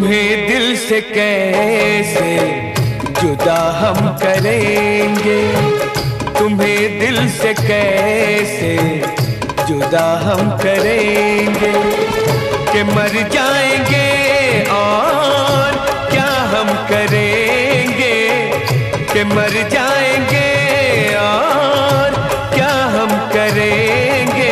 तुम्हें दिल से कैसे जुदा हम करेंगे, तुम्हें दिल से कैसे जुदा हम करेंगे, कि मर जाएंगे और क्या हम करेंगे, कि मर जाएंगे और क्या हम करेंगे।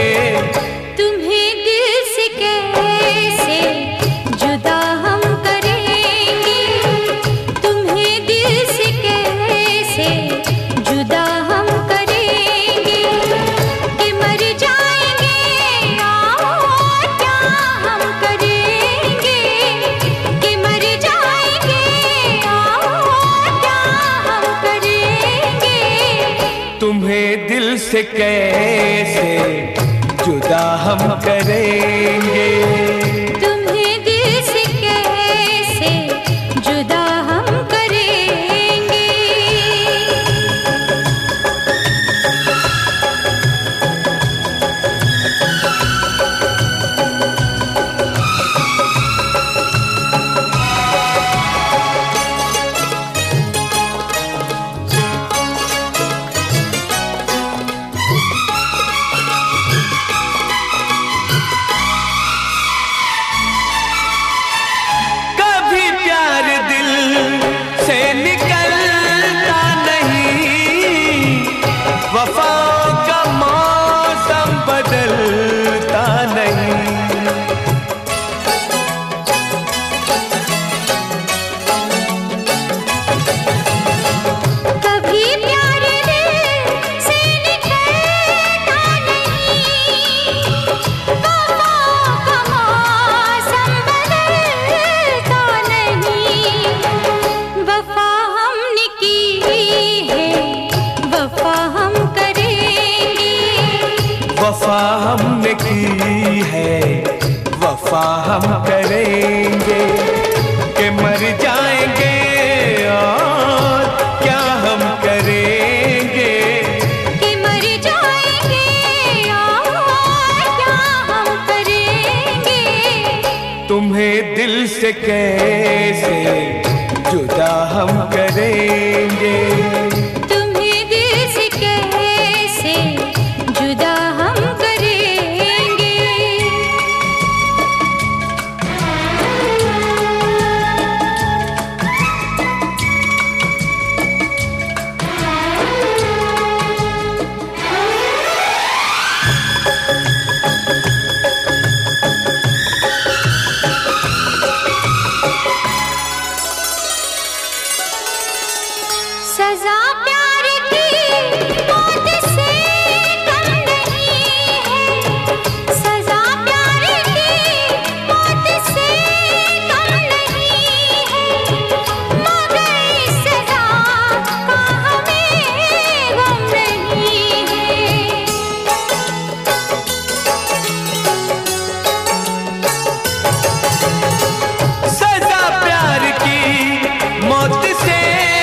तुम्हें दिल से कैसे जुदा हम करेंगे, तुम्हें दिल से कैसे जुदा हम करेंगे। वफाओं का मौसम बदलता नहीं, कभी प्यार दिल से निकलता नहीं, वफाओं का मौसम बदलता नहीं। वफा हमने की है, वफा वफा हमने की है, वफा हम करेंगे, कि मर जाएंगे और क्या हम करेंगे, कि मर जाएंगे और क्या हम करेंगे। तुम्हें दिल से कैसे जुदा हम करेंगे, तुम्हें दिल से कैसे जुदा हम करेंगे। सजा प्यार की मौत से कम नहीं है, सजा प्यार की मौत से कम नहीं है, मगर इस सजा का हमें गम नहीं है। सजा प्यार की मौत से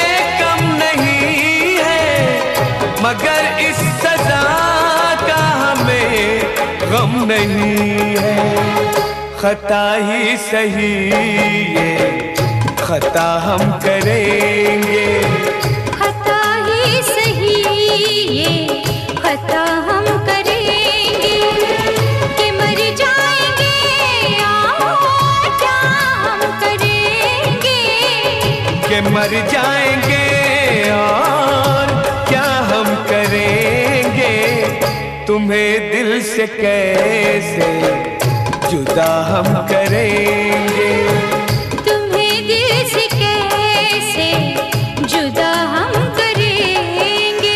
मगर इस सजा का हमें गम नहीं है। खता ही सही ये खता हम करेंगे, खता ही सही ये खता हम करेंगे, कि मर जाएंगे और क्या हम करेंगे, कि मर जाएंगे और क्या हम करेंगे। तुम्हें दिल से कैसे जुदा हम करेंगे, तुम्हें दिल से कैसे जुदा हम करेंगे।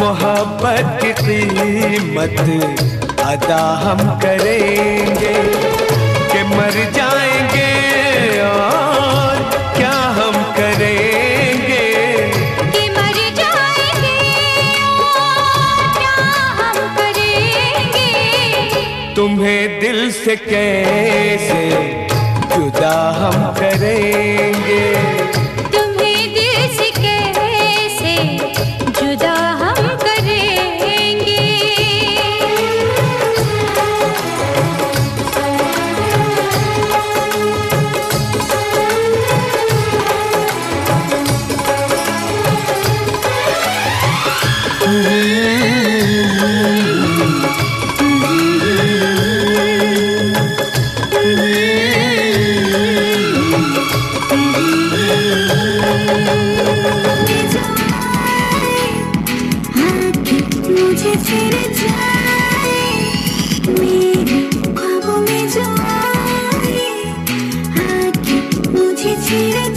मोहब्बत की कीमत अदा हम करेंगे कि मर जाएंगे और क्या हम करेंगे, कि मर जाएंगे और क्या हम करेंगे। तुम्हें दिल से कैसे जुदा हम करेंगे, तुम्हें दिल से कैसे जुदा हम करेंगे। मुझे फिर जाए मेरे ख्वाबों में जो आए, आके मुझे फिर